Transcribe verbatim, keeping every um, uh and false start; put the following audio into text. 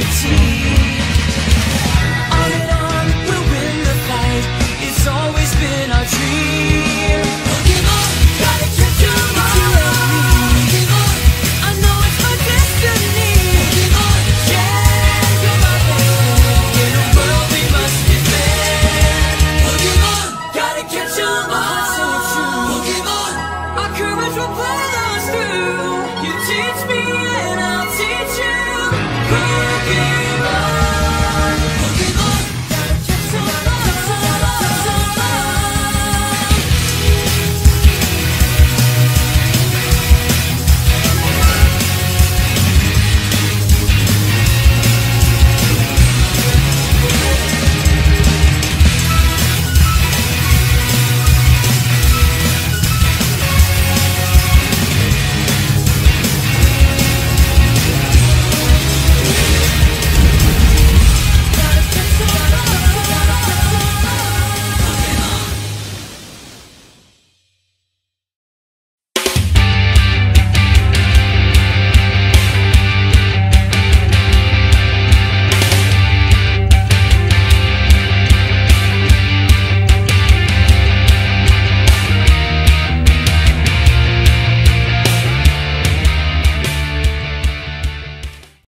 team. On and on, we'll win the fight. It's always been our dream. Pokemon, gotta catch 'em all. You and me. Pokemon, I know it's my destiny. Pokemon, yeah, you're my best friend. In a world we must defend. Pokemon, gotta catch 'em all. So true. Pokemon, our courage will pull us through. You teach me and I'll teach you. Pokemon.